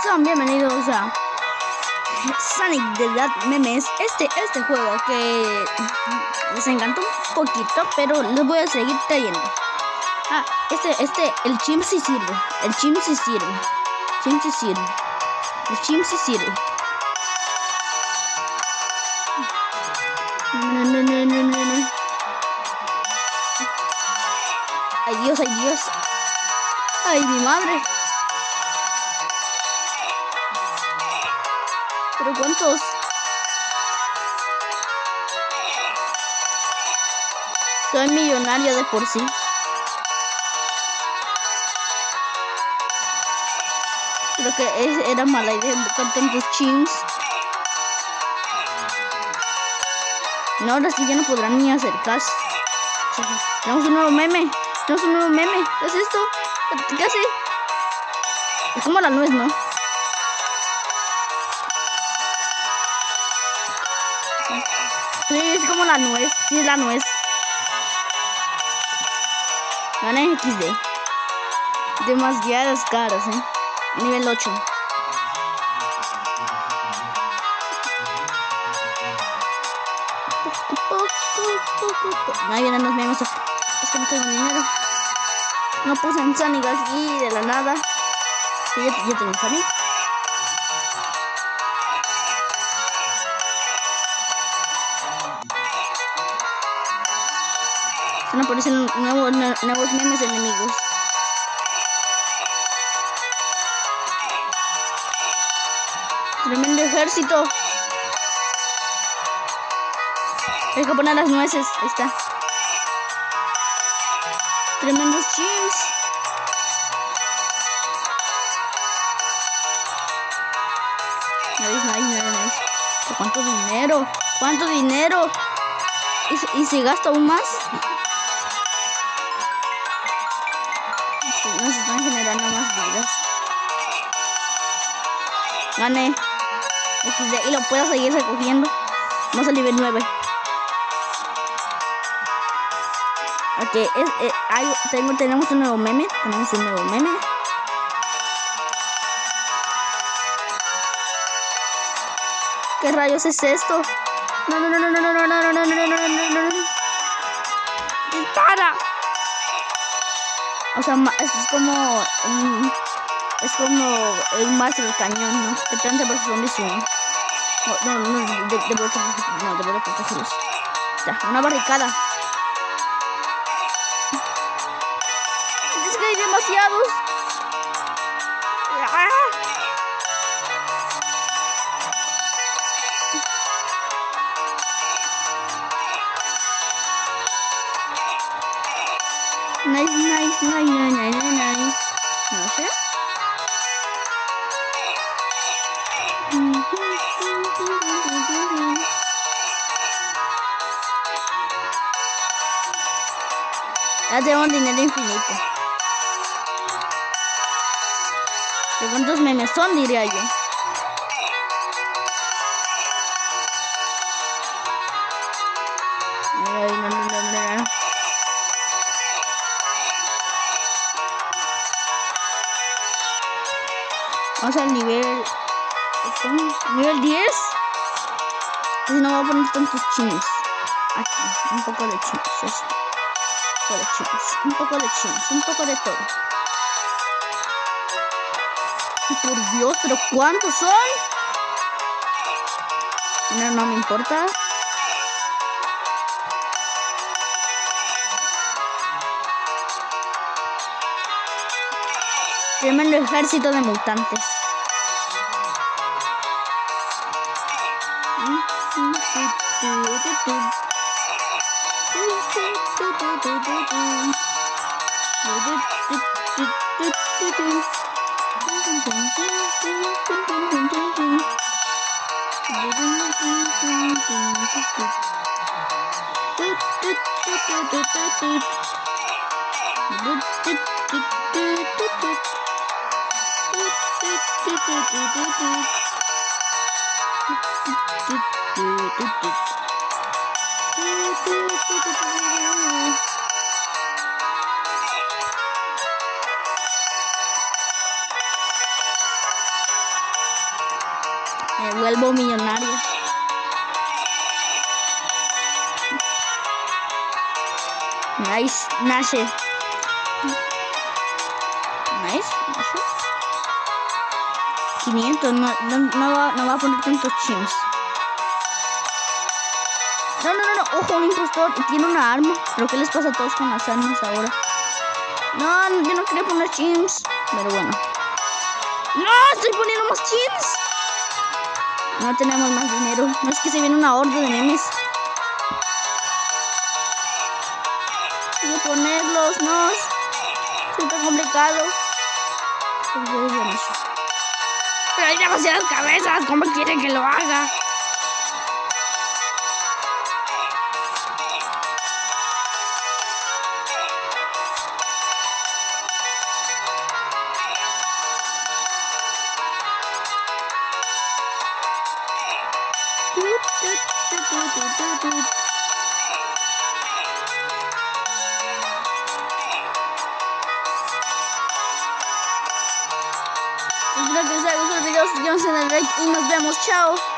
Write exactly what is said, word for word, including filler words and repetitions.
Son bienvenidos a Sonic de Dad Memes. Este, este juego que les encantó un poquito, pero les voy a seguir trayendo. Ah, este, este, el chim sí sirve. El chim sí sirve. Chim sí sirve. El chim sí sirve. No, no, no, no, no, no. Ay Dios, ay Dios. Ay mi madre. Pero cuántos. Soy millonario de por sí. Creo que es, era mala idea buscar tantos chims. No, ahora sí ya no podrán ni acercarse. Tenemos un nuevo meme. Tenemos un nuevo meme. ¿Qué es esto? ¿Qué hace? Es como la nuez, ¿no? Sí, es como la nuez. Sí, es la nuez. Gané equis de. Demasiadas caras, ¿eh? Nivel ocho. Ahí vienen los memes. Es que no tengo dinero. No puse un Sonic aquí de la nada. Sí, ya, ya tengo un Sonic. Van a aparecer nuevos, nuevos memes enemigos. Tremendo ejército. Hay que poner las nueces. Ahí está. Tremendos chims. Nice, nice, nice, nice. ¿Cuánto dinero? ¿Cuánto dinero? ¿Y, y si gasto aún más? Nos están generando más vidas. Gané. equis de y lo puedo seguir recogiendo. Vamos al nivel nueve. Ok, es, es, hay, tengo, tenemos un nuevo meme. Tenemos un nuevo meme. ¿Qué rayos es esto? No, no, no, no, no, no, no, no, no, no, no, no, no, no. ¡Dispara! O sea, es como um, es como el maestro del cañón, ¿no? Que trata versus zombies uno. No, no, no, de, de, de, no, de verdad protegerlos. Ya, una barricada. Es que hay demasiados. ¡Ah! Nice, nice, nice, nice, nice, nice. No sé. Ya tengo un dinero infinito. ¿De cuántos memes son, diría yo? Ay, no, no, no, no. Vamos al nivel... ¿Nivel diez? Si no voy a poner tantos chinos. Aquí, un poco de chinos, eso. Un poco de chinos, un poco de chinos, un poco de todo. Por Dios, pero ¿cuántos son? No, no me importa. Tremendo ejército de mutantes. Me vuelvo millonario. Nice, Nashe. Nice, Nashe. quinientos, no, no, no, va, no va a poner tantos chims. No, no, no, no, ojo, un impostor y tiene una arma. ¿Pero qué les pasa a todos con las armas ahora? No, yo no quería poner chims, pero bueno. ¡No! ¡Estoy poniendo más chims! No tenemos más dinero. No es que se viene una horda de memes. Voy a ponerlos, no. Es súper complicado. Pero hay demasiadas cabezas. ¿Cómo quieren que lo haga? Espero que les haya gustado el video, síganos en el like y nos vemos, chao.